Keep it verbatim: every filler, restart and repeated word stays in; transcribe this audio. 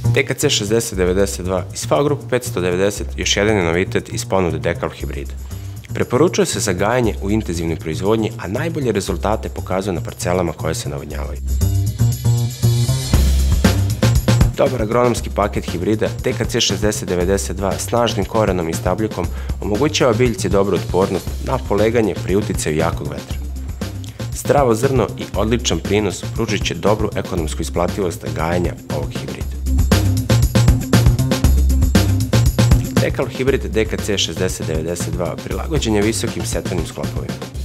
D K C šezdeset devedeset dva iz F A grupe petsto devedeset još jedan je novitet iz ponude Dekalb hibrida. Preporučuje se za gajanje u intenzivnoj proizvodnji, a najbolje rezultate pokazuje na parcelama koje se navodnjavaju. Dobar agronomski paket hibrida D K C šezdeset devedeset dva snažnim korenom i stabljikom omogućava biljci dobru otpornost na poleganje pri uticaju jakog vetra. Zdravo zrno i odličan prinos pružit će dobru ekonomsku isplativost gajanja ovog hibrida. Dekalb hibrid D K C šezdeset devedeset dva prilagođen je visokim setvenim sklopovima.